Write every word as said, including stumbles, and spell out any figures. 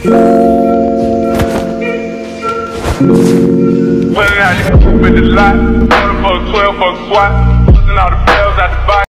Putting out your coupe in the lot, one for a twelve for a squat, putting all the bells out the box.